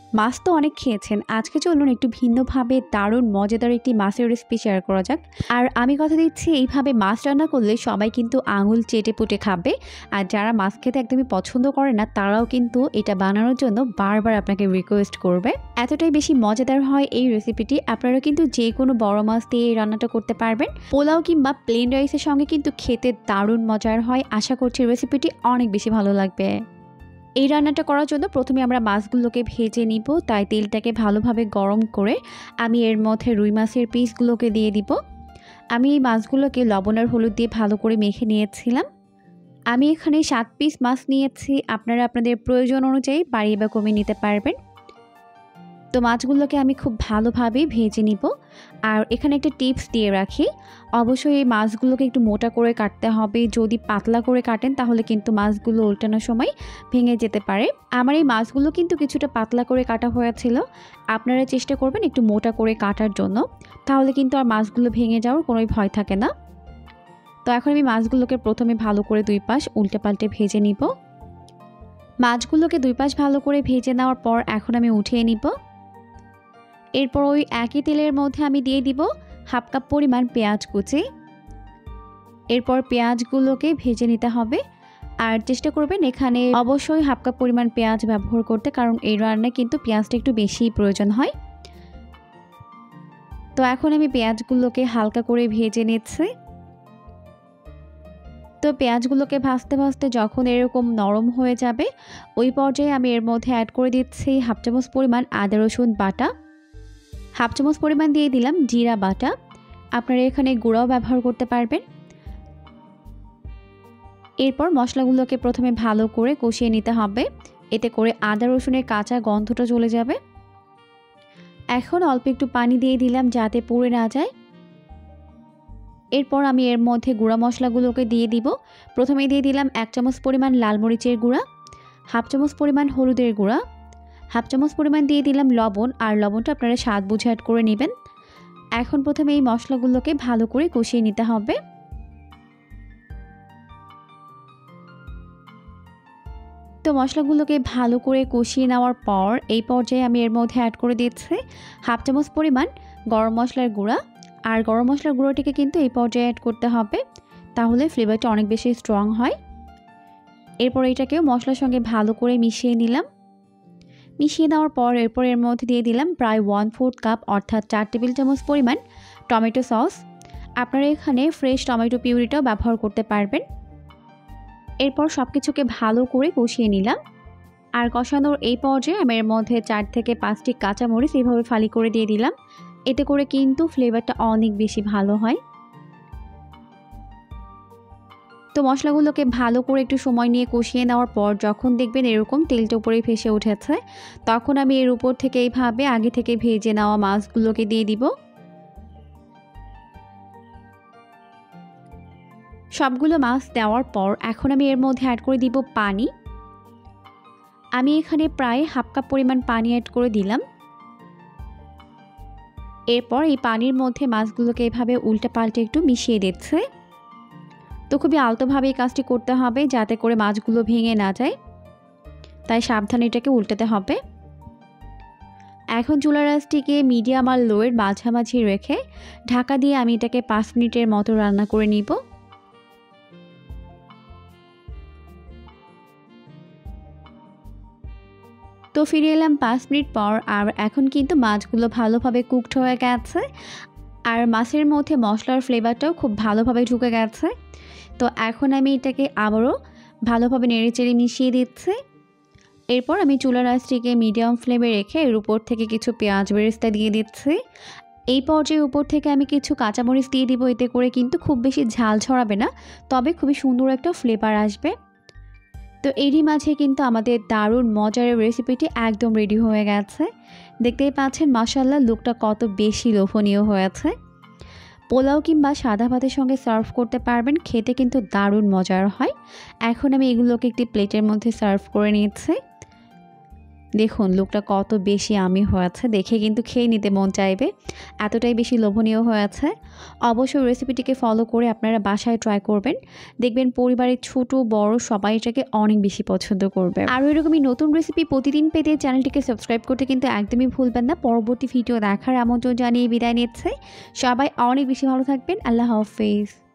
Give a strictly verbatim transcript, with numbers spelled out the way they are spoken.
মাছ তো অনেক খেয়েছেন, আজকে চলুন একটু ভিন্নভাবে দারুণ মজাদার একটি মাছের রেসিপি শেয়ার করা যাক। আর আমি কথা দিচ্ছি, এইভাবে মাছ রান্না করলে সবাই কিন্তু আঙুল চেটে পুটে খাবে। আর যারা মাছ খেতে একদমই পছন্দ করে না তারাও কিন্তু এটা বানানোর জন্য বারবার আপনাকে রিকোয়েস্ট করবে। এতটাই বেশি মজাদার হয় এই রেসিপিটি। আপনারা কিন্তু যে কোনো বড় মাছ দিয়ে এই রান্নাটা করতে পারবেন। পোলাও কিংবা প্লেন রাইসের সঙ্গে কিন্তু খেতে দারুণ মজার হয়। আশা করছি রেসিপিটি অনেক বেশি ভালো লাগবে। এই রান্নাটা করার জন্য প্রথমে আমরা মাছগুলোকে ভেজে নিব, তাই তেলটাকে ভালোভাবে গরম করে আমি এর মধ্যে রুই মাছের পিসগুলোকে দিয়ে দিব। আমি এই মাছগুলোকে লবণ আর হলুদ দিয়ে ভালো করে মেখে নিয়েছিলাম। আমি এখানে সাত পিস মাছ নিয়েছি, আপনারা আপনাদের প্রয়োজন অনুযায়ী বাড়িয়ে বা কমিয়ে নিতে পারবেন। তো মাছগুলোকে আমি খুব ভালোভাবে ভেজে নিব। আর এখানে একটা টিপস দিয়ে রাখি, অবশ্যই এই মাছগুলোকে একটু মোটা করে কাটতে হবে। যদি পাতলা করে কাটেন তাহলে কিন্তু মাছগুলো উল্টানোর সময় ভেঙে যেতে পারে। আমার এই মাছগুলো কিন্তু কিছুটা পাতলা করে কাটা হয়েছিল, আপনারা চেষ্টা করবেন একটু মোটা করে কাটার জন্য, তাহলে কিন্তু আর মাছগুলো ভেঙে যাওয়ার কোনোই ভয় থাকে না। তো এখন আমি মাছগুলোকে প্রথমে ভালো করে দুই পাশ উল্টে পাল্টে ভেজে নিব। মাছগুলোকে দুই পাশ ভালো করে ভেজে নেওয়ার পর এখন আমি উঠিয়ে নিব। এরপর ওই একই তেলের মধ্যে আমি দিয়ে দিব হাফ কাপ পরিমাণ পেঁয়াজ কুচি। এরপর পেঁয়াজগুলোকে ভেজে নিতে হবে। আর চেষ্টা করবেন এখানে অবশ্যই হাফ কাপ পরিমাণ পেঁয়াজ ব্যবহার করতে, কারণ এই রান্নায় কিন্তু পেঁয়াজটা একটু বেশিই প্রয়োজন হয়। তো এখন আমি পেঁয়াজগুলোকে হালকা করে ভেজে নিচ্ছি। তো পেঁয়াজগুলোকে ভাজতে ভাজতে যখন এরকম নরম হয়ে যাবে, ওই পর্যায়ে আমি এর মধ্যে অ্যাড করে দিচ্ছি হাফ চামচ পরিমাণ আদা রসুন বাটা, হাফ চামচ পরিমাণ দিয়ে দিলাম জিরা বাটা। আপনারা এখানে গুঁড়াও ব্যবহার করতে পারবেন। এরপর মশলাগুলোকে প্রথমে ভালো করে কষিয়ে নিতে হবে, এতে করে আদা রসুনের কাঁচা গন্ধটা চলে যাবে। এখন অল্প একটু পানি দিয়ে দিলাম যাতে পুড়ে না যায়। এরপর আমি এর মধ্যে গুঁড়া মশলাগুলোকে দিয়ে দিব। প্রথমে দিয়ে দিলাম এক চামচ পরিমাণ লাল মরিচের গুঁড়া, হাফ চামচ পরিমাণ হলুদের গুঁড়া, হাফ চামচ পরিমাণ দিয়ে দিলাম লবণ। আর লবণটা আপনারা স্বাদ বুঝে অ্যাড করে নেবেন। এখন প্রথমে এই মশলাগুলোকে ভালো করে কষিয়ে নিতে হবে। তো মশলাগুলোকে ভালো করে কষিয়ে নেওয়ার পর এই পর্যায়ে আমি এর মধ্যে অ্যাড করে দিচ্ছি হাফ চামচ পরিমাণ গরম মশলার গুঁড়া। আর গরম মশলার গুঁড়োটিকে কিন্তু এই পর্যায়ে অ্যাড করতে হবে, তাহলে ফ্লেভারটা অনেক বেশি স্ট্রং হয়। এরপর এটাকেও মশলার সঙ্গে ভালো করে মিশিয়ে নিলাম। মিশিয়ে দেওয়ার পর এরপর এর মধ্যে দিয়ে দিলাম প্রায় ওয়ান ফোর্থ কাপ অর্থাৎ চার টেবিল চামচ পরিমাণ টমেটো সস। আপনারা এখানে ফ্রেশ টমেটো পিউরিটাও ব্যবহার করতে পারবেন। এরপর সব কিছুকে ভালো করে কষিয়ে নিলাম। আর কষানোর এই পর্যায়ে আমি এর মধ্যে চার থেকে পাঁচটি কাঁচামরিচ এইভাবে ফালি করে দিয়ে দিলাম, এতে করে কিন্তু ফ্লেভারটা অনেক বেশি ভালো হয়। তো মশলাগুলোকে ভালো করে একটু সময় নিয়ে কষিয়ে নেওয়ার পর যখন দেখবেন এরকম তেলটা উপরে ভেসে উঠেছে, তখন আমি এর উপর থেকে এইভাবে আগে থেকে ভেজে নেওয়া মাছগুলোকে দিয়ে দিব। সবগুলো মাছ দেওয়ার পর এখন আমি এর মধ্যে অ্যাড করে দিব পানি। আমি এখানে প্রায় হাফ কাপ পরিমাণ পানি অ্যাড করে দিলাম। এরপর এই পানির মধ্যে মাছগুলোকে এভাবে উল্টে পাল্টে একটু মিশিয়ে দিচ্ছে। তো খুবই আলতোভাবে এই কাজটি করতে হবে যাতে করে মাছগুলো ভেঙে না যায়, তাই সাবধানে এটাকে উল্টাতে হবে। এখন চুলার আঁচটিকে মিডিয়াম আর লোয়ের মাঝামাঝি রেখে ঢাকা দিয়ে আমি এটাকে পাঁচ মিনিটের মতো রান্না করে নিব। তো ফিরে এলাম পাঁচ মিনিট পর। আর এখন কিন্তু মাছগুলো ভালোভাবে কুকড হয়ে গেছে, আর মাছের মধ্যে মশলার ফ্লেভারটাও খুব ভালোভাবে ঢুকে গেছে। তো এখন আমি এটাকে আবারও ভালোভাবে নেড়েচেড়ে মিশিয়ে দিচ্ছি। এরপর আমি চুলার আঁচটিকে মিডিয়াম ফ্লেমে রেখে এর উপর থেকে কিছু পেঁয়াজ বেরেস্তা দিয়ে দিচ্ছি। এই পর্যায়ে উপর থেকে আমি কিছু কাঁচামরিচ দিয়ে দিব, এতে করে কিন্তু খুব বেশি ঝাল ছড়াবে না, তবে খুবই সুন্দর একটা ফ্লেভার আসবে। তো এরই মাঝে কিন্তু আমাদের দারুণ মজার রেসিপিটি একদম রেডি হয়ে গেছে। দেখতেই পাচ্ছেন মাশাআল্লাহ লুকটা কত বেশি লোভনীয় হয়েছে। পোলাও কিংবা সাদা ভাতের সঙ্গে সার্ভ করতে পারবেন, খেতে কিন্তু দারুণ মজার হয়। এখন আমি এগুলোকে একটি প্লেটের মধ্যে সার্ভ করে নিয়েছি। দেখুন লুকটা কত বেশি আমি হয়েছে, দেখে কিন্তু খেয়ে নিতে মন চাইবে, এতটাই বেশি লোভনীয় হয়েছে। অবশ্যই রেসিপিটিকে ফলো করে আপনারা বাসায় ট্রাই করবেন, দেখবেন পরিবারের ছোট বড় সবাই এটাকে অনেক বেশি পছন্দ করবে। আর এরকমই নতুন রেসিপি প্রতিদিন পেতে চ্যানেলটিকে সাবস্ক্রাইব করতে কিন্তু একদমই ভুলবেন না। পরবর্তী ভিডিও দেখার আমন্ত্রণ জানিয়ে বিদায় নিচ্ছে। সবাই অনেক বেশি ভালো থাকবেন। আল্লাহ হাফেজ।